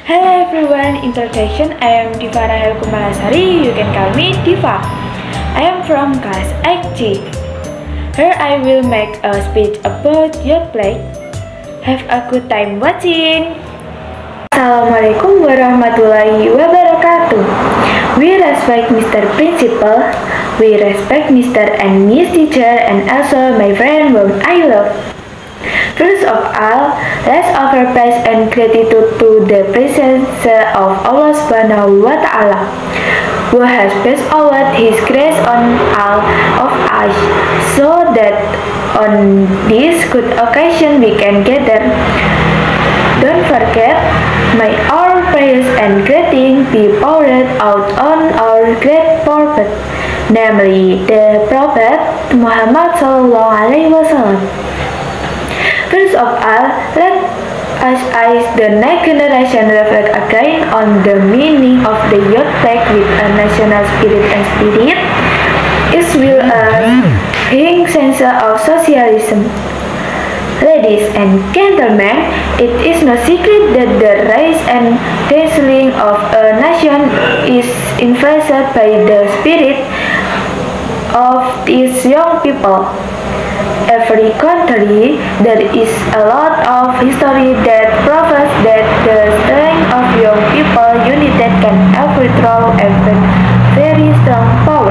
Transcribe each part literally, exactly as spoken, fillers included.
Hello everyone, introduction, I am Diva Rahel Kumalasari, you can call me Diva. I am from class eight G. Here I will make a speech about youth play. Have a good time watching. Assalamualaikum warahmatullahi wabarakatuh. We respect Mister Principal, we respect Mister and Miss Teacher, and also my friend whom I love. First of all, let's offer praise and gratitude to the presence of Allah Subhanahu wa Ta'ala, who has bestowed His grace on all of us, so that on this good occasion we can gather. Don't forget, may our prayers and greeting be poured out on our great prophet, namely the Prophet Muhammad Sallallahu Alaihi Wasallam. First of all, let us as the next generation reflect again on the meaning of the youth flag with a national spirit and spirit. It will a bring sense of socialism. Ladies and gentlemen, it is no secret that the rise and dazzling of a nation is influenced by the spirit of its young people. Every country, there is a lot of history that proves that the strength of young people united can overthrow a very strong power.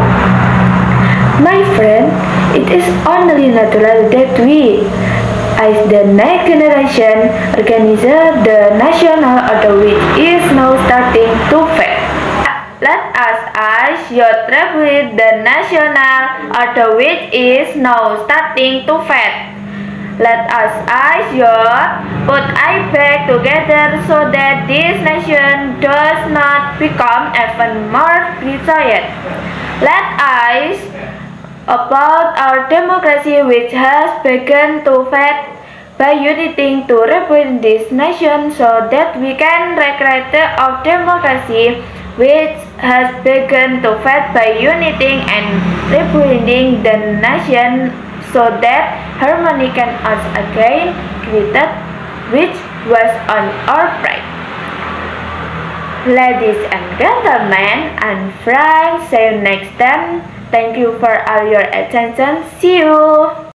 My friend, it is only natural that we, as the next generation, organize the national order which is now starting to fade. Let us ask youth rebuild the national order which is now starting to fade. Let us ask youth put I back together so that this nation does not become even more divided. Let us about our democracy which has begun to fade by uniting to rebuild this nation so that we can recreate our democracy which has begun to fade by uniting and rebuilding the nation so that harmony can once again created which was on our pride. Ladies and gentlemen and friends, see you next time. Thank you for all your attention. See you.